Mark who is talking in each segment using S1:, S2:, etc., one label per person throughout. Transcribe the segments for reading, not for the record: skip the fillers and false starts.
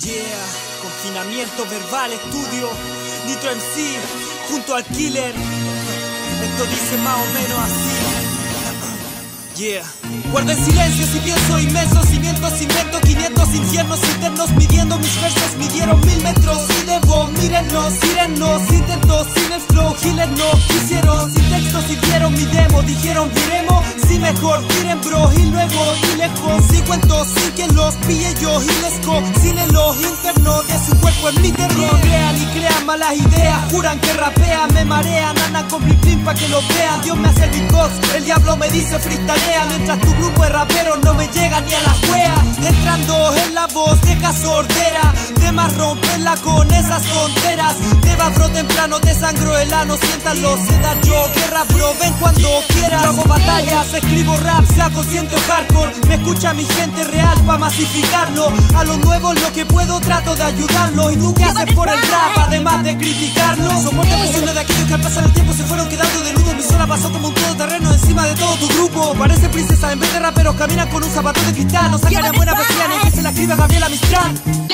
S1: Yeah, confinamiento verbal, estudio, Nitro MC, junto al Killer. Esto dice más o menos así. Yeah. Guardo en silencio si pienso inmenso, cimientos invento 500 infiernos internos, midiendo mis versos, midieron 1000 metros. Y debo, mírennos, sírennos, intentos sin el flow, healer no quisieron, sin texto sirvieron mi demo, dijeron viremos, si mejor tiren bro, y luego y lejos, si cuento sin que los pille yo, y les cocinen los internos de su cuerpo en mi terror. Crean y crean malas ideas, juran que rapean, me marean, andan con blip pa' que lo vean. Dios me hace el beatbox, el diablo me dice freestalea, mientras tu grupo de raperos no me llega ni a la juega. Entrando en la voz, deja sordera, de más romperla con esas tonteras. Te va bro temprano, te sangro el ano, siéntalo, se da yo guerra bro, ven cuando quieras. Yo hago batallas, escribo rap, sea consciente o hardcore, me escucha mi gente real pa' masificarlo. A los nuevos lo que puedo trato de ayudarlo, y tú qué haces por el rap además de criticarlo. Soporte presiones de aquellos que al pasar el tiempo se fueron quedando de nudo. Mi sola pasó como un todoterreno encima de todo tu grupo. Parece princesa en vez de raperos, caminan con un zapato de cristal. No sacan buena poesía ni que se la escribe Gabriela Mistral.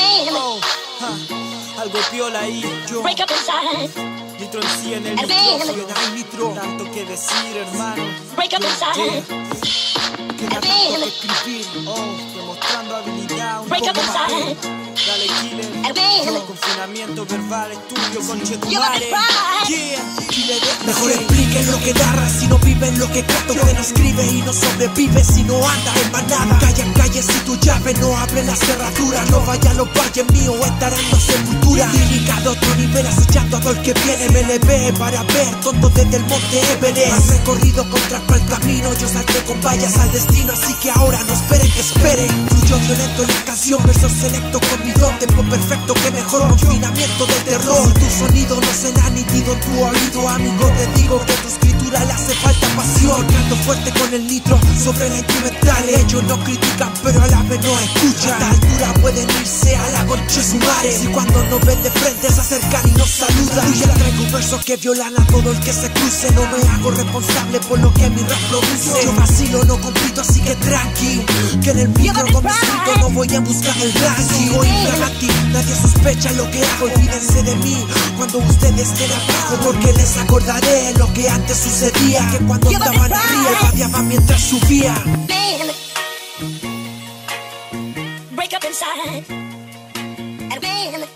S1: Algo piola ahí, yo Nitro MC en el Nitro, tanto que decir, hermano. Queda tanto que escribir, demostrando habilidad un poco más. Dale Killer, confinamiento verbal, estudio con Chetumare.
S2: Mejor expliquen lo que narra si no viven lo que canto. Que no escribe y no sobrevive si no anda en manada. Callan calles si tu llave no abre la cerradura. No vaya a los valles míos o estarán en la sepultura. Lírica de otro nivel acechando a todo el que viene. Me le ve para ver tonto desde el monte Everest. Has recorrido contra el camino, yo salté con vallas al destino. Así que ahora no esperen que esperen. Fluyo violento en la canción, versos selectos con mi don. Tempo perfecto, que mejor confinamiento de terror. Si tu sonido no será nítido en tu oído, amigo, te digo que a tu escritura le hace falta pasión. Canto fuerte con el nitro sobre la instrumental. Ellos no critican pero a la vez no escuchan. A esta altura pueden irse a la concha su madre. Si cuando nos ven de frente se acercan y nos saludan. Y yo traigo versos que violan a todo el que se cruce. No me hago responsable por lo que mi rap produce. Yo vacilo, no compito, así que tranqui, que en el micro con mi escrito no voy a buscar el ranking. Voy infraganti, nadie sospecha lo que hago. Olvídense de mí cuando ustedes estén abajo, porque les acordaré lo que antes sucedía. Que cuando estaban arriba pateaban mientras subía.
S3: Break up inside and then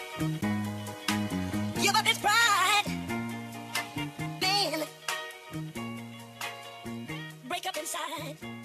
S3: give up its pride. Then break up inside.